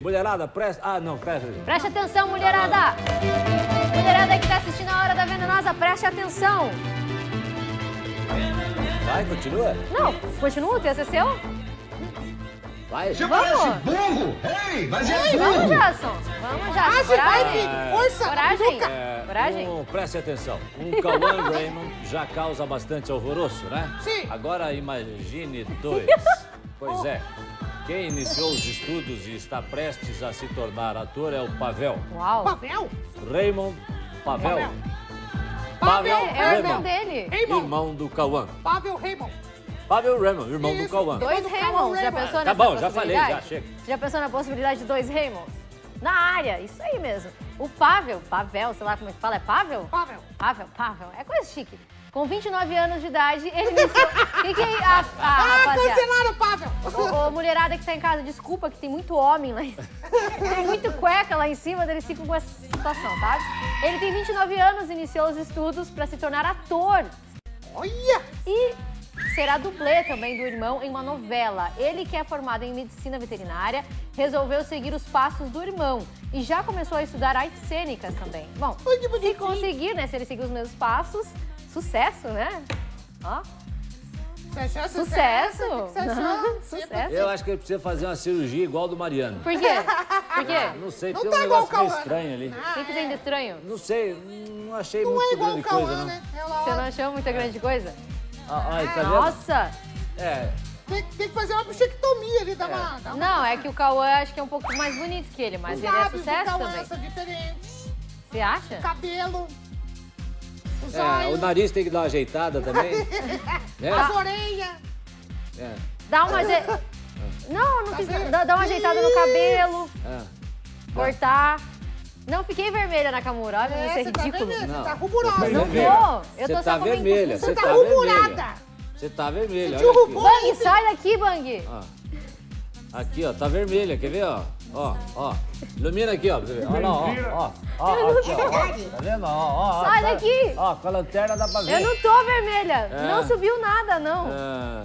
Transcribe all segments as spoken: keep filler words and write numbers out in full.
Mulherada, presta... Ah, não, presta. Preste atenção, mulherada. Mulherada que tá assistindo a Hora da Venenosa, preste atenção. Vai, continua. Não, continua, o texto é seu? Vai. Você Vamos. parece burro! Ei, mas é Vamos, burro! Jason. Vamos, Jason. Coragem, vai, Coragem. filho. Força. Coragem. É, Coragem. Um, preste atenção. Um Cauã Raymond já causa bastante alvoroço, né? Sim. Agora imagine dois. Pois é. Quem iniciou os estudos e está prestes a se tornar ator é o Pavel. Uau. Pavel? Raymond Pavel. Pavel. Pavel É o irmão Raymond, dele. Raymond. irmão do Cauã. Pavel Raymond. Pavel Raymond, irmão do Isso. Cauã. Dois Irmão do Raymonds. Cauã Já Raymond. pensou Tá nessa bom, já falei, possibilidade? já chega. Você já pensou na possibilidade de dois Raymonds? Na área, isso aí mesmo. O Pavel, Pavel, sei lá como é que fala, é Pavel? Pavel. Pavel, Pavel, é coisa chique. Com vinte e nove anos de idade, ele iniciou... O que que é a, a Ah, rapaziada? cancelaram o Pavel. Ô, ô, mulherada que tá em casa, desculpa que tem muito homem lá. em- Tem muito cueca lá em cima, eles ficam com essa situação, tá? Ele tem vinte e nove anos, iniciou os estudos para se tornar ator. Olha. E será dublê também do irmão em uma novela. Ele, que é formado em medicina veterinária, resolveu seguir os passos do irmão e já começou a estudar artes cênicas também. Bom, Ai, que se bonitinho. conseguir, né, se ele seguir os mesmos passos, sucesso, né? Ó, Você achou sucesso! O que você achou? Não, sucesso! Eu acho que ele precisa fazer uma cirurgia igual do Mariano. Por quê? Por quê? Não sei, Não tem tá um igual negócio o meio Cauã. estranho ali. O que, que tem de estranho? Não sei, não achei Não é muito igual o grande coisa, Cauã, não. né? Ela, Você não achou muita grande coisa? Ah, ai, tá vendo? Nossa! É, tem, tem que fazer uma bichectomia ali, dá uma... Dá uma Não, é que o Cauã acho que é um pouco mais bonito que ele, mas os ele é lábios do sucesso Cauã também. são diferentes. Você acha? Cabelo. Os é, o olhos. nariz tem que dar uma ajeitada também. As É, orelhas. é, Dá uma aje... Não, não Tá quis... vendo? Dá, dá uma ajeitada no cabelo, é. cortar. Não fiquei vermelha na Camura, olha, É, isso é você tá ridículo. vermelha, Não. você tá ruburosa. Não vermelha. vou, eu Você tô tá só comentando. vermelha, Você você tá tá ruburada. vermelha. Você tá vermelha, Você olha aqui. derrubou. Bang, sai daqui, Bang. Ó. Aqui, ó, tá vermelha, quer ver, ó? Ó, ó. Ilumina aqui, ó, pra você ver. Olha lá, ó, ó. Ó, ó, aqui, ó, ó. Tá vendo? Ó, ó, ó. Sai tá- daqui. Ó, com a lanterna dá pra ver. Eu não tô vermelha, É. não subiu nada, não. Ah,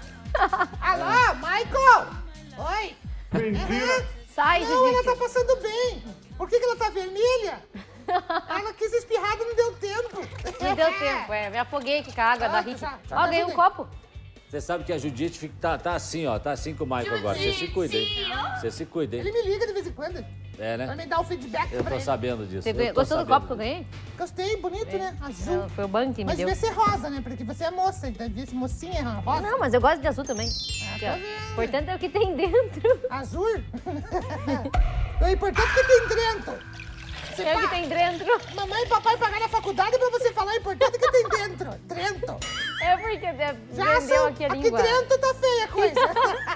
Alô, Michael. Oi. Aham. Sai, Não, ela tá Judite. passando bem. Por que, que ela tá vermelha? Ela quis espirrar, não deu tempo. Não deu tempo, é. Me afoguei aqui com a água da Ah, Rick. já, já Ó, me ganhei um ajudei. copo. Você sabe que a Judite fica, tá, tá assim, ó. Tá assim com o Michael agora. Você se cuida, hein? Você se cuida, Ele hein? me liga de vez em quando. É, Pra né? me dar o feedback Eu pra tô ele. sabendo disso. Você eu ganhou- tô gostou do sabendo copo que eu disso. ganhei? Gostei, bonito, né? Azul. Foi o Bang que me Mas deu. devia ser rosa, né? Porque você é moça, então devia ser mocinha rosa. Não, mas eu gosto de azul também. Ah, Aqui, tô ó. vendo. O importante é o que tem dentro. Azul? O importante é que tem dentro. Você É o que pa- tem dentro. Mamãe e papai pagaram a faculdade pra você falar o importante é que tem dentro. Trento. É porque de- Já vendeu são- aqui a aqui língua. Trento tá feia a coisa.